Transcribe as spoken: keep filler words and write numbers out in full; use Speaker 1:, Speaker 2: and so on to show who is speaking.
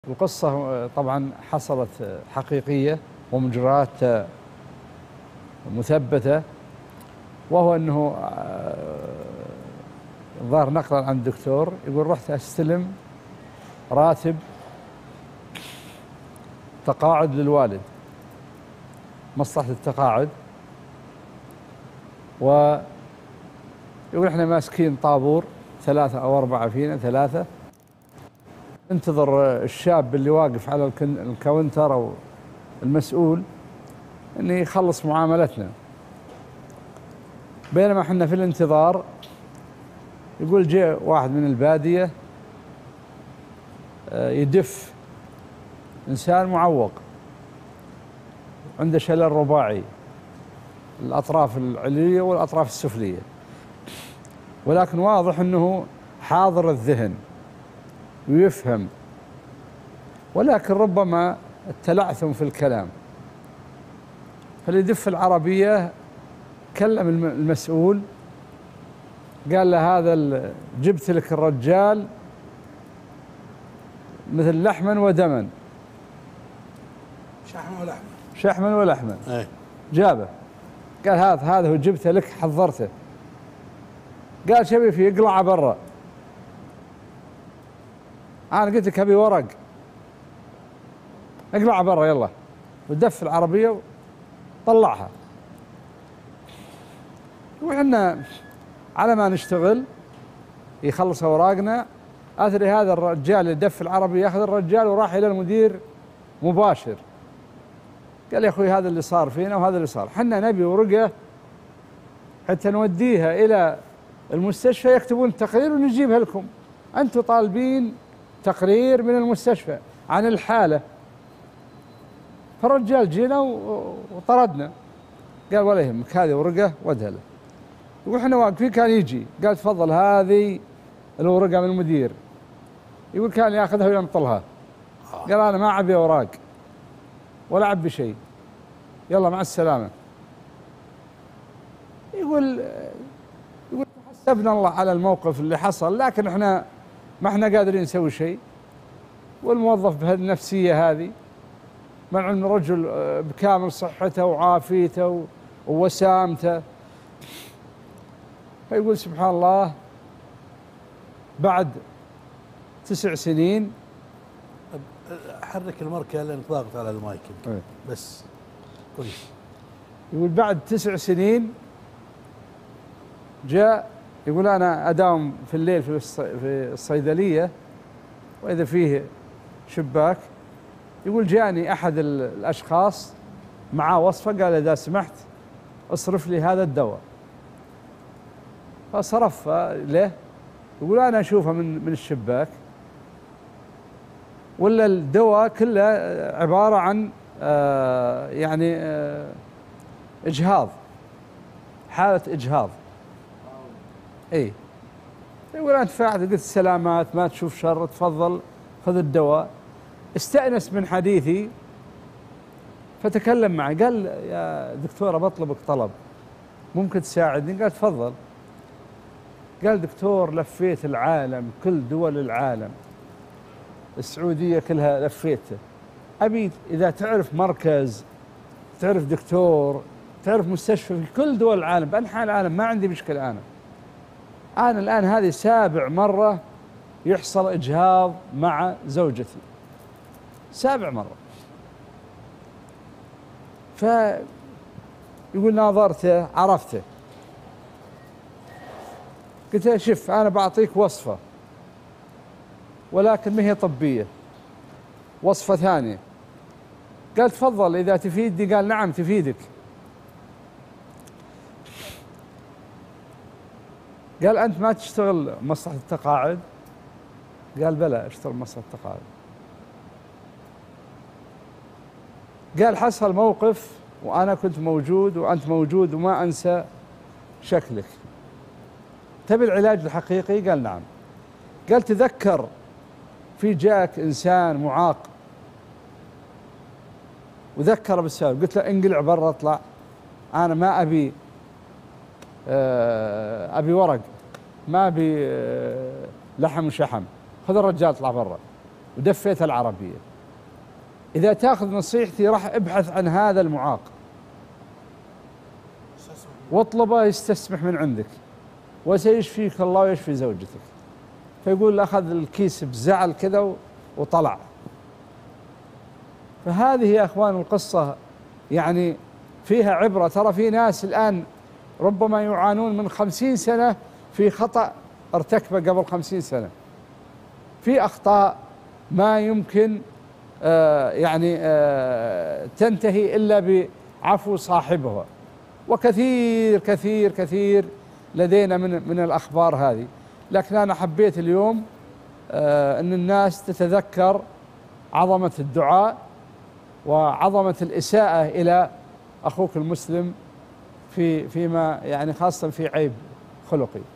Speaker 1: القصة طبعا حصلت حقيقية ومجريات مثبتة، وهو أنه ظهر نقلا عن الدكتور يقول رحت أستلم راتب تقاعد للوالد، مصلحة التقاعد، ويقول احنا ماسكين طابور ثلاثة أو أربعة فينا ثلاثة، انتظر الشاب اللي واقف على الكاونتر أو المسؤول أنه يخلص معاملتنا. بينما احنا في الانتظار يقول جاء واحد من البادية يدف إنسان معوق عنده شلل رباعي، الأطراف العلوية والأطراف السفلية، ولكن واضح أنه حاضر الذهن ويفهم، ولكن ربما التلعثم في الكلام. فاليدف العربية كلم المسؤول قال له هذا جبت لك الرجال مثل لحما ودما،
Speaker 2: شحما ولحما
Speaker 1: شحما ولحما
Speaker 2: ايه.
Speaker 1: جابه قال هذا هذا هو جبته لك حضرته. قال شبي فيه اقلعه برا. انا قلت لك ابي ورق، اقلعه برا يلا. ودف العربيه وطلعها. وحنا على ما نشتغل يخلص اوراقنا، اثري هذا الرجال اللي دف العربي ياخذ الرجال وراح الى المدير مباشر. قال يا اخوي هذا اللي صار فينا وهذا اللي صار، حنا نبي ورقه حتى نوديها الى المستشفى يكتبون التقرير ونجيبها لكم. انتم طالبين تقرير من المستشفى عن الحاله. فالرجال جينا وطردنا. قال ولا يهمك هذه ورقه ودها له. واحنا واقفين كان يجي قال تفضل هذه الورقه من المدير. يقول كان ياخذها وينطلها. قال انا ما اعبي اوراق ولا اعبي شيء، يلا مع السلامه. يقول يقول حسبنا الله على الموقف اللي حصل، لكن احنا ما احنا قادرين نسوي شيء. والموظف بهالنفسيه هذه مع ان رجل بكامل صحته وعافيته ووسامته. فيقول سبحان الله بعد تسع سنين.
Speaker 2: حرك المركه لانك ضاغط على المايك
Speaker 1: ايه.
Speaker 2: بس كويس.
Speaker 1: يقول بعد تسع سنين جاء يقول انا اداوم في الليل في في الصيدليه واذا فيه شباك. يقول جاني احد الاشخاص معاه وصفه قال اذا سمحت اصرف لي هذا الدواء. فصرف له. يقول انا اشوفه من من الشباك ولا الدواء كله عباره عن آه يعني آه اجهاض، حاله اجهاض. اي. يقول انت فاعل، قلت سلامات ما تشوف شر، تفضل خذ الدواء. استأنس من حديثي فتكلم معي قال يا دكتور بطلبك طلب، ممكن تساعدني؟ قال تفضل. قال دكتور لفيت العالم كل دول العالم، السعودية كلها لفيته، أبي إذا تعرف مركز، تعرف دكتور، تعرف مستشفى في كل دول العالم بأنحاء العالم، ما عندي مشكلة. أنا أنا الآن هذه سابع مرة يحصل إجهاض مع زوجتي، سابع مرة. فيقول ناظرته عرفته. قلت له شوف أنا بعطيك وصفة ولكن ما هي طبية، وصفة ثانية. قال تفضل إذا تفيدني. قال نعم تفيدك. قال أنت ما تشتغل مصلحة التقاعد؟ قال بلى أشتغل مصلحة التقاعد. قال حصل موقف وأنا كنت موجود وأنت موجود وما أنسى شكلك، تبي العلاج الحقيقي؟ قال نعم. قال تذكر في جاك إنسان معاق وذكر بالسبب، قلت له انقلع برا اطلع، أنا ما أبي أبي ورق، ما أبي لحم وشحم، خذ الرجال اطلع برا. ودفيت العربية. إذا تأخذ نصيحتي راح ابحث عن هذا المعاق واطلبه يستسمح من عندك، وسيشفيك الله ويشفي زوجتك. فيقول أخذ الكيس بزعل كذا وطلع. فهذه يا أخوان القصة يعني فيها عبرة. ترى في ناس الآن ربما يعانون من خمسين سنة في خطأ ارتكبه قبل خمسين سنة، في أخطاء ما يمكن آه يعني آه تنتهي إلا بعفو صاحبها. وكثير كثير كثير لدينا من من الأخبار هذه. لكن أنا حبيت اليوم آه أن الناس تتذكر عظمة الدعاء وعظمة الإساءة إلى أخوك المسلم في فيما يعني خاصة في عيب خلقي.